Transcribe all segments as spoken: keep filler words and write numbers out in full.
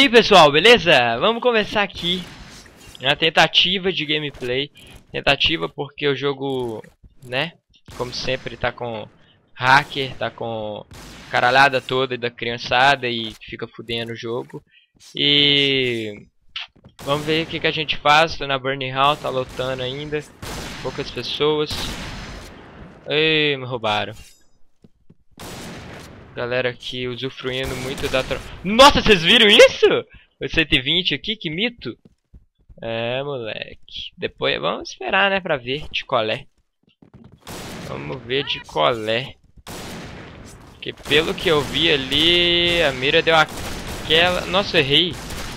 aí pessoal, beleza? Vamos começar aqui uma tentativa de gameplay. Tentativa porque o jogo, né, como sempre tá com hacker, tá com caralhada toda da criançada e fica fudendo o jogo. E vamos ver o que, que a gente faz. Tô na Burning Hall, tá lotando ainda, poucas pessoas. Ei, me roubaram. Galera aqui usufruindo muito da tro... Nossa, vocês viram isso? O cento e vinte aqui, que mito. É, moleque. Depois vamos esperar, né, pra ver de colé. Vamos ver de colé. Porque pelo que eu vi ali, a mira deu aquela... Nossa, eu errei.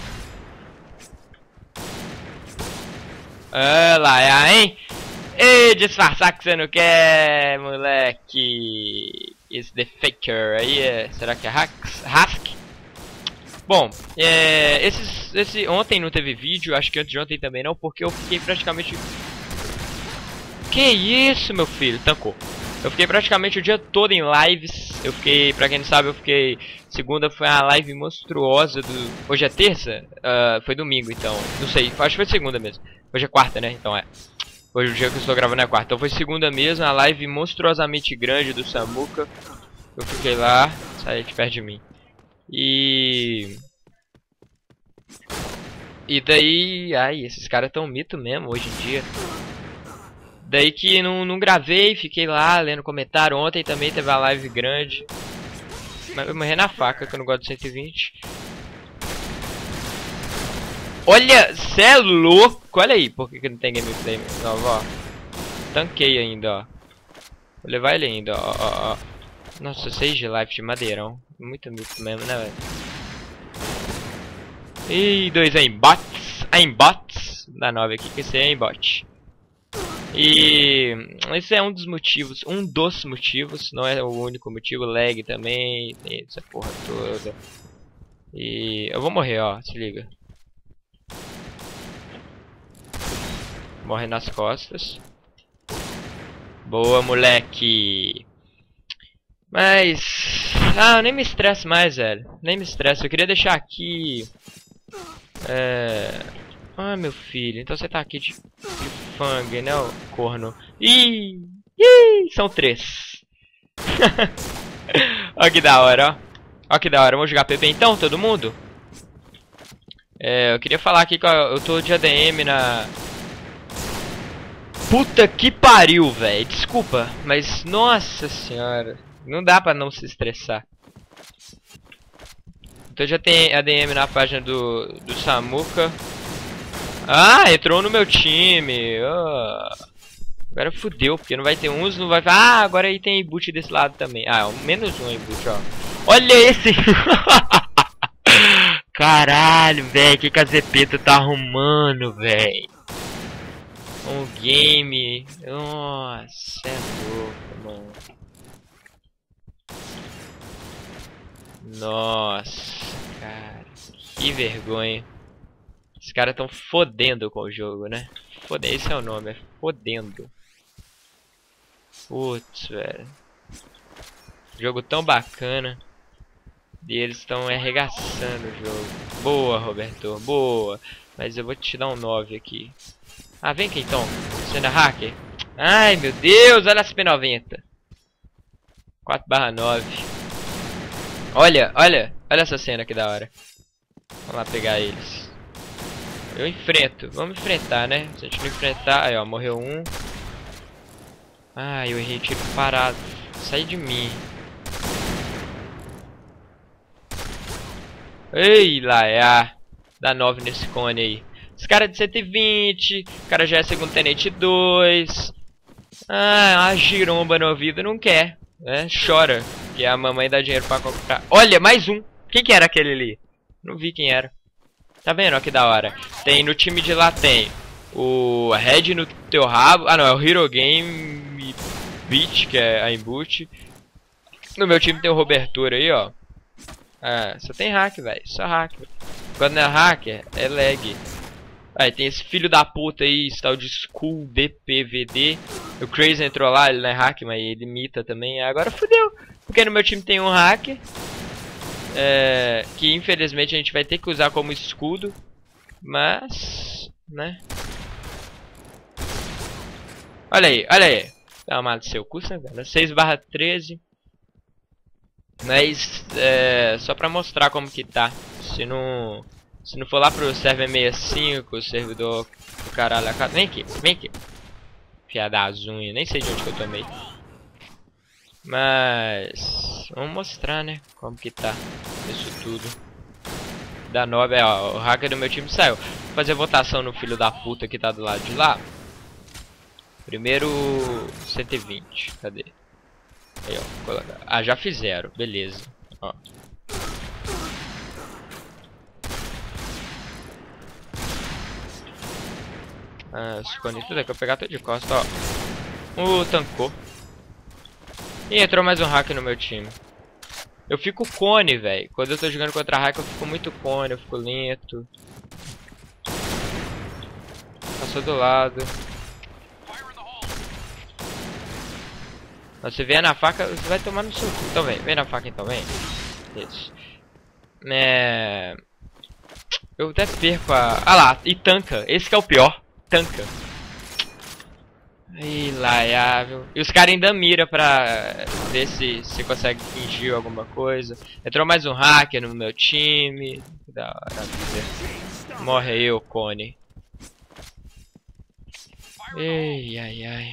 Olha lá, hein? Ei, disfarçar que você não quer, moleque. Is the faker. Aí é... Será que é hacks? Hask? Bom, é... Esses, esse... Ontem não teve vídeo, acho que antes de ontem também não, porque eu fiquei praticamente... Que isso, meu filho? Tancou. Eu fiquei praticamente o dia todo em lives. Eu fiquei, pra quem não sabe, eu fiquei... Segunda foi uma live monstruosa do... Hoje é terça? Uh, foi domingo, então. Não sei, acho que foi segunda mesmo. Hoje é quarta, né? Então é. Hoje o dia que eu estou gravando é quarta. Então foi segunda mesmo, a live monstruosamente grande do Samuka. Eu fiquei lá, saí de perto de mim. E... E daí... Ai, esses caras tão mito mesmo hoje em dia. Daí que não, não gravei, fiquei lá lendo comentário. Ontem também teve a live grande. Mas eu morri na faca, que eu não gosto de cento e vinte. Olha, cê é louco! Olha aí, por que, que não tem gameplay nova, ó. Tanquei ainda, ó. Vou levar ele ainda, ó, ó, ó. Nossa, seis de life de madeirão. Muito mito mesmo, né, velho? E dois aimbots. Aimbots. Da nove aqui, que esse é aimbot. E... esse é um dos motivos. Um dos motivos. Não é o único motivo. Lag também. Essa porra toda. E... eu vou morrer, ó. Se liga. Morre nas costas. Boa, moleque. Mas... ah, eu nem me estresse mais, velho. Nem me estresse. Eu queria deixar aqui... É... ah, meu filho. Então você tá aqui de, de fang, né, o corno. Ih! Ih! São três. Olha que da hora, ó. Olha que da hora. Vamos jogar P B então, todo mundo? É, eu queria falar aqui que eu tô de A D M na... Puta que pariu, velho. Desculpa, mas nossa senhora. Não dá pra não se estressar. Então já tem A D M na página do, do Samuka. Ah, entrou no meu time. Oh. Agora fudeu, porque não vai ter uns, não vai... Ah, agora aí tem boot desse lado também. Ah, menos um boot, ó. Olha esse... Caralho, velho, que que a Zepeta tá arrumando, velho? Um game... Nossa, é louco, mano. Nossa, cara. Que vergonha. Os caras tão fodendo com o jogo, né? Fodendo, esse é o nome, é fodendo. Putz, velho. Jogo tão bacana. E eles estão arregaçando o jogo. Boa, Roberto, boa. Mas eu vou te dar um nove aqui. Ah, vem aqui então. Você é hacker? Ai, meu Deus, olha as P noventa. quatro barra nove. Olha, olha. Olha essa cena que da hora. Vamos lá pegar eles. Eu enfrento. Vamos enfrentar, né? Se a gente não enfrentar... Aí, ó, morreu um. Ah, eu errei tiro parado. Sai de mim. Ei, lá, é a... Dá nove nesse cone aí. Esse cara é de cento e vinte. O cara já é segundo tenente dois. Ah, a giromba no ouvido não quer, né? Chora. Que a mamãe dá dinheiro pra comprar. Olha, mais um. Quem que era aquele ali? Não vi quem era. Tá vendo? Olha que da hora. Tem no time de lá tem o Red no teu rabo. Ah, não, é o Hero Game Beat, que é a Inboot. No meu time tem o Robertura aí, ó. Ah, só tem hack, velho. Só hack. Quando não é hacker, é lag. Aí tem esse filho da puta aí, esse tal de School D P V D. O Crazy entrou lá, ele não é hack, mas ele imita também. Agora fodeu. Porque no meu time tem um hacker. é, que infelizmente a gente vai ter que usar como escudo, mas, né? Olha aí, olha aí. Dá uma do seu curso, né? seis barra treze. Mas é só pra mostrar como que tá. Se não, se não for lá pro server sessenta e cinco, o servidor do caralho. Vem aqui, vem aqui. Piada das unhas, nem sei de onde que eu tomei. Mas vamos mostrar, né, como que tá isso tudo. Da nova, é, ó, o hacker do meu time saiu. Vou fazer votação no filho da puta que tá do lado de lá. Primeiro cento e vinte, cadê? Aí, ó, colocar. Ah, já fizeram, beleza. Ó. Ah, escondi tudo aqui, eu vou pegar tudo de costa, ó. Uh, tancou. E entrou mais um hacker no meu time. Eu fico cone, velho. Quando eu tô jogando contra hacker, eu fico muito cone, eu fico lento. Passou do lado. Você vier na faca, você vai tomar no seu cu. Então vem, vem na faca então, vem. Isso. É... Eu até perco a... Ah lá, e tanca. Esse que é o pior. Tanca. Ih, laiável. E os caras ainda miram pra ver se você consegue fingir alguma coisa. Entrou mais um hacker no meu time. Que da hora, vida. Morre aí, ô cone. Ei, ai, ai.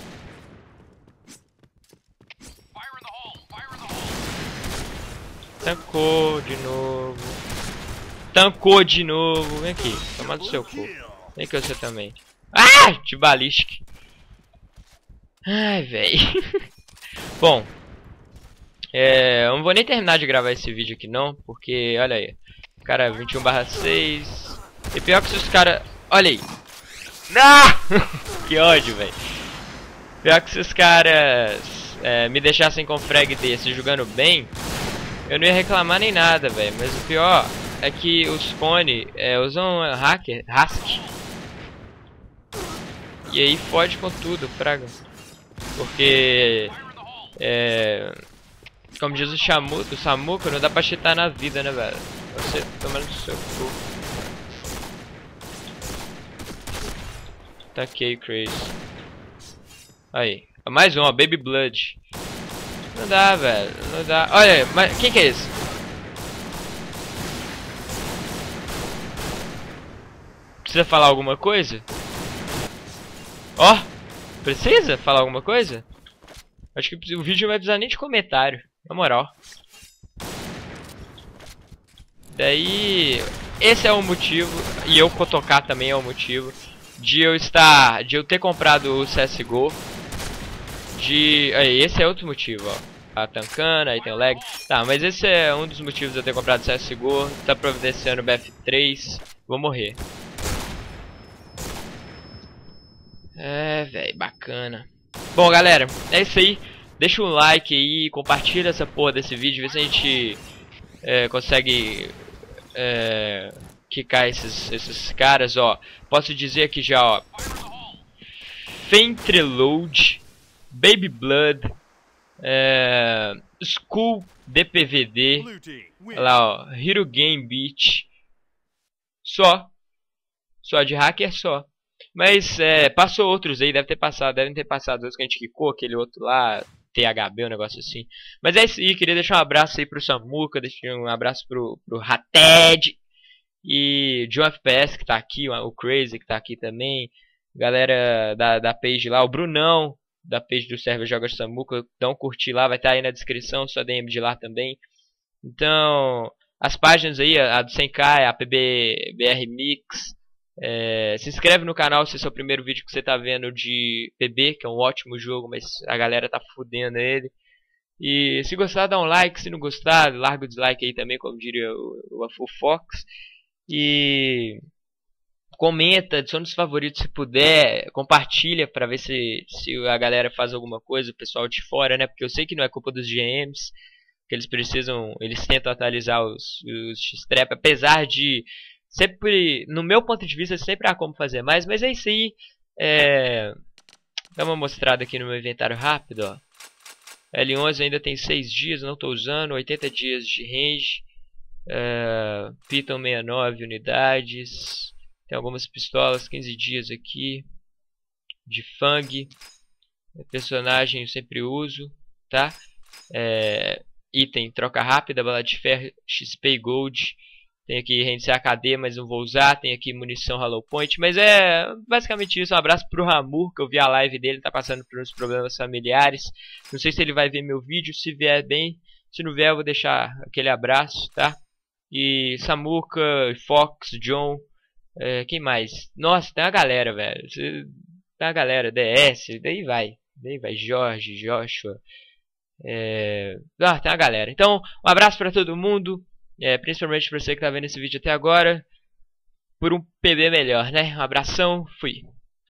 Tancou de novo. Tancou de novo. Vem aqui, toma do seu cu. Vem aqui você também. Ah, de balística. Ai, velho. Bom. É, eu não vou nem terminar de gravar esse vídeo aqui não. Porque, olha aí. Cara, vinte e um barra seis. E pior que se os caras... Olha aí. Ah! Que ódio, velho. Pior que se os caras é, me deixassem com frag desse jogando bem, eu não ia reclamar nem nada, velho. Mas o pior é que os cone é, usam hacker, Hask. E aí fode com tudo, praga. Porque, é, como diz o, Shamu, o Samuka, não dá pra cheatar na vida, né, velho? Você tomando do seu cu. Taquei, Crazy. Aí, mais um, ó, Baby Blood. Não dá, velho, não dá. Olha, mas quem que é esse? Precisa falar alguma coisa? Ó, oh, precisa falar alguma coisa? Acho que o vídeo não vai precisar nem de comentário, na moral. Daí, esse é o motivo, e eu cotocar também é o motivo, de eu estar, de eu ter comprado o C S G O. De... Aí, esse é outro motivo, ó. Tá tancando, aí tem o lag. Tá, mas esse é um dos motivos de eu ter comprado o C S G O. Tá providenciando o B F três. Vou morrer. É, velho, bacana. Bom, galera, é isso aí. Deixa um like aí, compartilha essa porra desse vídeo. Vê se a gente é, consegue é, quicar esses, esses caras, ó. Posso dizer aqui já, ó. Fentreload, Baby Blood, é, School D P V D, olha lá, ó, Hero Game Beat, só, só de hacker só. Mas é, passou outros aí, deve ter passado, devem ter passado outros que a gente quicou, aquele outro lá, T H B, um negócio assim. Mas é isso aí, queria deixar um abraço aí pro Samuka, deixar um abraço pro, pro Hated e John F P S que tá aqui, o Crazy que tá aqui também. Galera da, da page lá, o Brunão da page do server Joga Samuka, dá um curtir lá, vai estar aí na descrição, sua D M de lá também. Então, as páginas aí, a do cem K, a P B R Mix, é, se inscreve no canal se esse é o primeiro vídeo que você tá vendo de P B, que é um ótimo jogo, mas a galera tá fudendo ele. E se gostar, dá um like, se não gostar, larga o dislike aí também, como diria o, o, o Fox. E... comenta, adiciona os favoritos se puder, compartilha pra ver se, se a galera faz alguma coisa, o pessoal de fora, né? Porque eu sei que não é culpa dos G Ms, que eles precisam, eles tentam atualizar os, os X-Trap, apesar de sempre, no meu ponto de vista, sempre há como fazer mais, mas é isso aí. É, dá uma mostrada aqui no meu inventário rápido, ó. L onze ainda tem seis dias, não estou usando, oitenta dias de range. Uh, Python sessenta e nove unidades. Tem algumas pistolas, quinze dias aqui. De Fang. Personagem eu sempre uso, tá? É, item, troca rápida, bala de ferro, X P e Gold. Tem aqui reiniciar a K D, mas não vou usar. Tem aqui munição Hollow Point. Mas é basicamente isso. Um abraço pro Ramur, que eu vi a live dele. Tá passando por uns problemas familiares. Não sei se ele vai ver meu vídeo. Se vier bem. Se não vier, eu vou deixar aquele abraço, tá? E Samuka, Fox, John. É, quem mais? Nossa, tem uma galera, velho. Tem uma galera. D S. Daí vai. Daí vai. Jorge, Joshua. É... Ah, tem uma galera. Então, um abraço pra todo mundo. É, principalmente pra você que tá vendo esse vídeo até agora. Por um P B melhor, né? Um abração, fui.